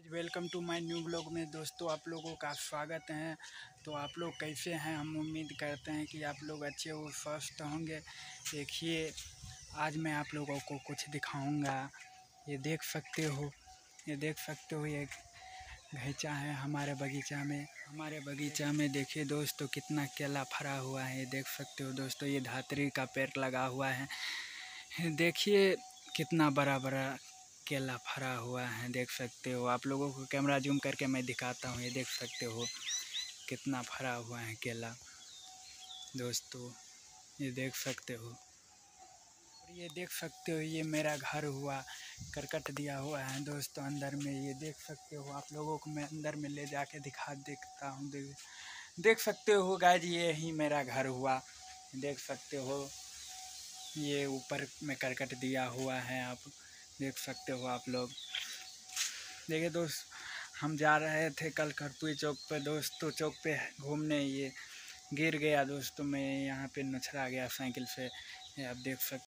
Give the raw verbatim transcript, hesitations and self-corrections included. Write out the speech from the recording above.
Welcome to my new blog में दोस्तों आप लोगों का स्वागत है। तो आप लोग कैसे हैं? हम उम्मीद करते हैं कि आप लोग अच्छे और स्वस्थ होंगे। देखिए, आज मैं आप लोगों को कुछ दिखाऊंगा। ये देख सकते हो ये देख सकते हो ये गैचा है हमारे बगीचा में हमारे बगीचा में देखिए दोस्तों, कितना केला फरा हुआ है। ये देख सकते हो दोस्तों, ये धातरी का पेड़ लगा हुआ है। देखिए कितना बड़ा बड़ा केला फरा हुआ है, देख सकते हो। आप लोगों को कैमरा जूम करके मैं दिखाता हूँ। ये देख सकते हो कितना फरा हुआ है केला दोस्तों, ये देख सकते हो। और ये देख सकते हो, ये मेरा घर हुआ, करकट दिया हुआ है दोस्तों अंदर में। ये देख सकते हो, आप लोगों को मैं अंदर में ले जाके दिखा देखता हूँ। देख देख सकते हो गाइस, ये ही मेरा घर हुआ, देख सकते हो। ये ऊपर में करकट दिया हुआ है, आप देख सकते हो। आप लोग देखिए दोस्त, हम जा रहे थे कल खरपुई चौक पे दोस्तों, चौक पे घूमने। ये गिर गया दोस्तों, मैं यहाँ पे नछड़ा गया साइकिल से, ये आप देख सकते